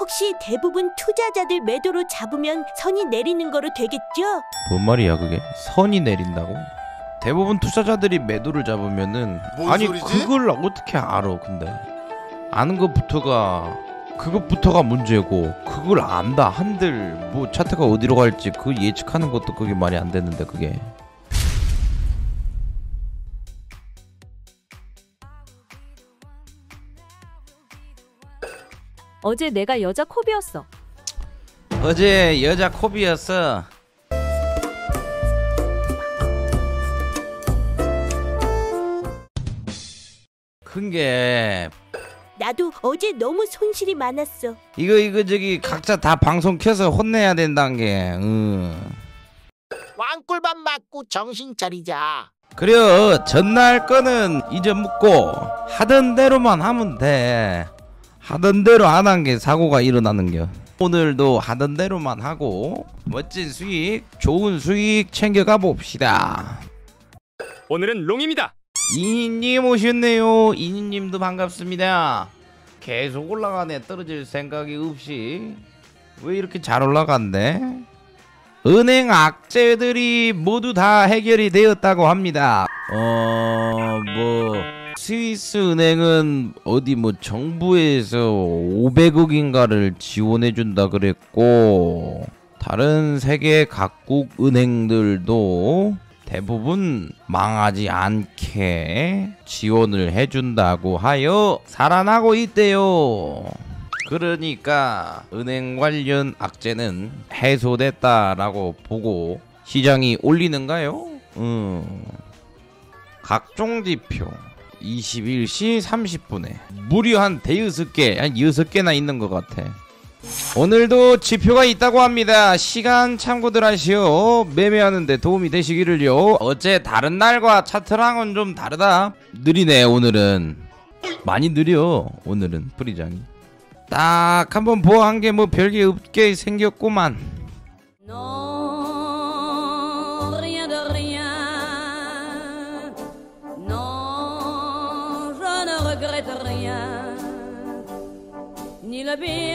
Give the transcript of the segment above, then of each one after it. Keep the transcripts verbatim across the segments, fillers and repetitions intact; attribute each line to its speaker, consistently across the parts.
Speaker 1: 혹시 대부분 투자자들 매도로 잡으면 선이 내리는 거로 되겠죠?
Speaker 2: 뭔 말이야 그게? 선이 내린다고? 대부분 투자자들이 매도를 잡으면은 아니 소리지? 그걸 어떻게 알아? 근데 아는 것부터가 그것부터가 문제고 그걸 안다 한들 뭐 차트가 어디로 갈지 그 예측하는 것도 그게 말이 안 되는데 그게.
Speaker 3: 어제 내가 여자 코비였어.
Speaker 2: 어제 여자 코비였어. 큰게
Speaker 1: 나도 어제 너무 손실이 많았어.
Speaker 2: 이거 이거 저기 각자 다 방송 켜서 혼내야 된다는 게. 응.
Speaker 4: 왕꿀밥 맞고 정신 차리자.
Speaker 2: 그래요. 전날 거는 잊어먹고 하던 대로만 하면 돼. 하던 대로 안 한 게 사고가 일어나는겨. 오늘도 하던 대로만 하고 멋진 수익, 좋은 수익 챙겨가 봅시다.
Speaker 5: 오늘은 롱입니다.
Speaker 2: 이니님 오셨네요. 이니님도 반갑습니다. 계속 올라가네. 떨어질 생각이 없이. 왜 이렇게 잘 올라간대? 은행 악재들이 모두 다 해결이 되었다고 합니다. 어... 뭐... 스위스 은행은 어디 뭐 정부에서 오백억인가를 지원해준다 그랬고 다른 세계 각국 은행들도 대부분 망하지 않게 지원을 해준다고 하여 살아나고 있대요. 그러니까 은행 관련 악재는 해소됐다라고 보고 시장이 올리는가요? 음. 각종 지표 이십일 시 삼십 분에 무려 한 대여섯 개, 한 여섯 개나 있는 것 같아. 오늘도 지표가 있다고 합니다. 시간 참고들 하시오. 매매하는데 도움이 되시기를요. 어째 다른 날과 차트랑은 좀 다르다. 느리네 오늘은. 많이 느려 오늘은 프리장이. 딱 한번 보아한 게 뭐 별게 없게 생겼구만.
Speaker 3: Non, rien de rien. Non, je ne regrette rien. Ni le bien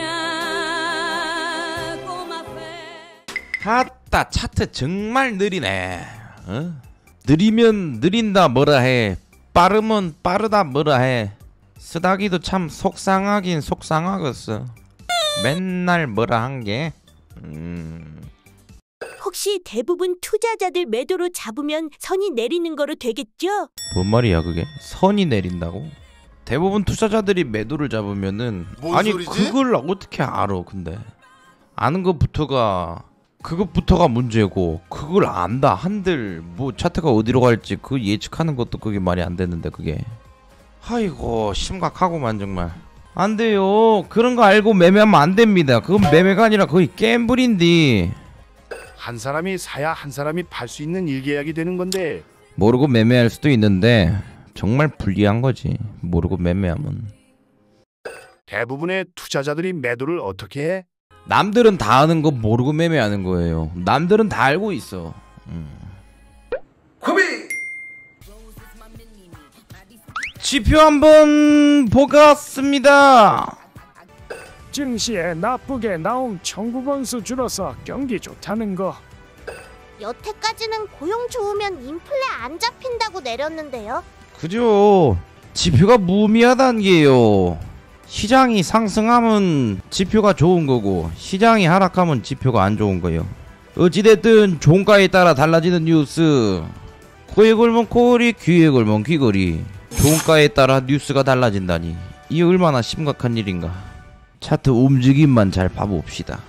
Speaker 3: qu'on m'a fait.
Speaker 2: 아따 차트 정말 느리네. 어? 느리면 느린다 뭐라 해. 빠르면 빠르다 뭐라 해. 쓰다기도 참 속상하긴 속상하겠어. 맨날 뭐라 한게. 음.
Speaker 1: 혹시 대부분 투자자들 매도로 잡으면 선이 내리는 거로 되겠죠?
Speaker 2: 뭔 말이야 그게? 선이 내린다고? 대부분 투자자들이 매도를 잡으면은 아니 소리지? 그걸 어떻게 알아? 근데 아는 것부터가 그것부터가 문제고 그걸 안다 한들 뭐 차트가 어디로 갈지 그 예측하는 것도 그게 말이 안 되는데 그게. 아이고 심각하구만 정말. 안 돼요. 그런 거 알고 매매하면 안 됩니다. 그건 매매가 아니라 거의 갬블인데.
Speaker 6: 한 사람이 사야 한 사람이 팔 수 있는 일계약이 되는 건데
Speaker 2: 모르고 매매할 수도 있는데 정말 불리한 거지. 모르고 매매하면.
Speaker 6: 대부분의 투자자들이 매도를 어떻게 해?
Speaker 2: 남들은 다 아는 거 모르고 매매하는 거예요. 남들은 다 알고 있어. 음. 코비! 지표 한번 보겠습니다.
Speaker 7: 증시에 나쁘게 나온 청구번수 줄어서 경기 좋다는 거.
Speaker 8: 여태까지는 고용 좋으면 인플레 안 잡힌다고 내렸는데요.
Speaker 2: 그죠. 지표가 무의미하다는 게요. 시장이 상승하면 지표가 좋은 거고 시장이 하락하면 지표가 안 좋은 거예요. 어찌됐든 종가에 따라 달라지는 뉴스. 코에 걸면 코걸이, 귀에 걸면 귀걸이. 종가에 따라 뉴스가 달라진다니 이게 얼마나 심각한 일인가. 차트 움직임만 잘 봐봅시다.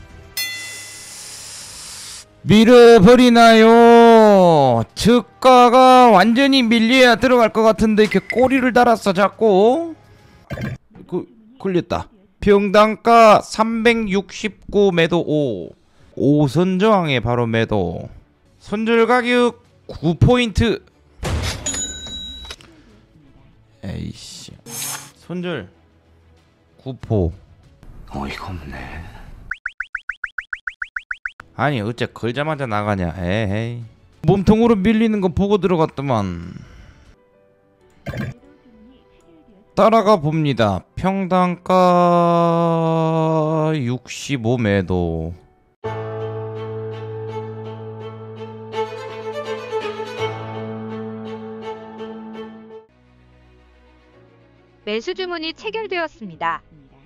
Speaker 2: 밀어버리나요? 저가가 완전히 밀려야 들어갈 것 같은데 이렇게 꼬리를 달았어 자꾸. 그 걸렸다. 평단가 삼백육십구 매도 오. 오선 저항에 바로 매도. 손절 가격 구 포인트. 에이씨. 손절 구 포. 어이가 없네. 아니 어째 걸자마자 나가냐. 에헤이. 몸통으로 밀리는 거 보고 들어갔더만. 따라가 봅니다. 평단가 육십오 매도.
Speaker 9: 매수 주문이 체결되었습니다.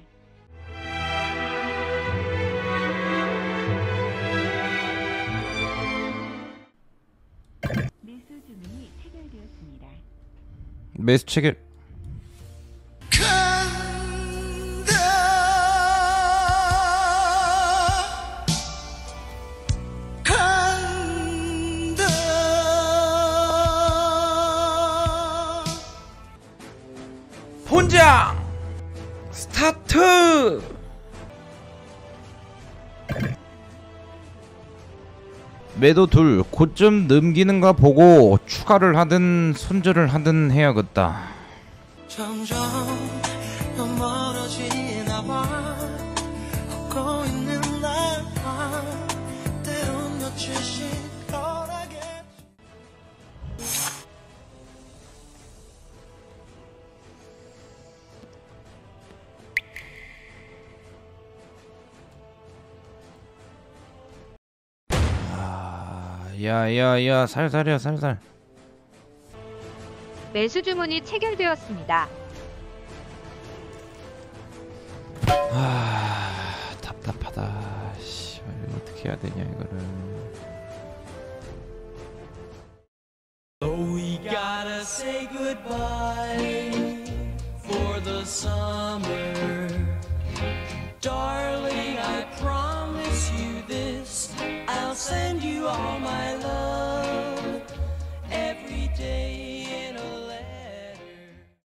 Speaker 9: 매수 주문이 체결되었습니다.
Speaker 2: 매수 체결. 본장 스타트. 매도 둘. 고점 넘기는가 보고 추가를 하든 손절을 하든 해야겠다.
Speaker 10: 점점 더 멀어지나 봐. 걷고 있는 나와 때론 며칠씩 덜하게.
Speaker 2: 야야야 살살이야 살살.
Speaker 9: 매수 주문이 체결되었습니다.
Speaker 2: 아 답답하다. 씨, 이거 어떻게 해야 되냐 이거를.